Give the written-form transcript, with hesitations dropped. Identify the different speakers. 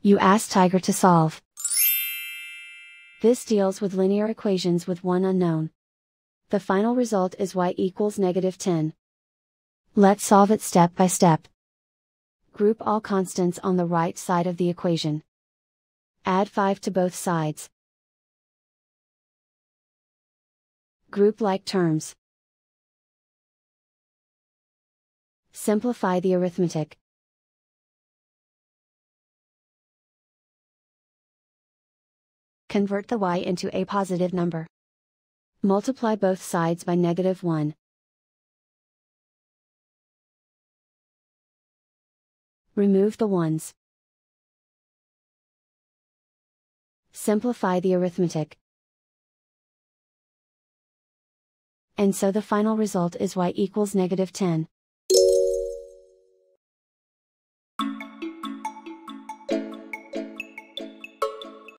Speaker 1: You ask Tiger to solve. This deals with linear equations with one unknown. The final result is y equals -10. Let's solve it step by step. Group all constants on the right side of the equation. Add 5 to both sides. Group like terms. Simplify the arithmetic. Convert the y into a positive number. Multiply both sides by -1. Remove the ones. Simplify the arithmetic. And so the final result is y equals -10.